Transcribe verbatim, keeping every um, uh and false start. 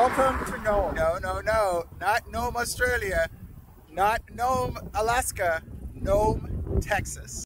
Welcome to Nome. No, no, no. Not Nome, Australia. Not Nome, Alaska. Nome, Texas.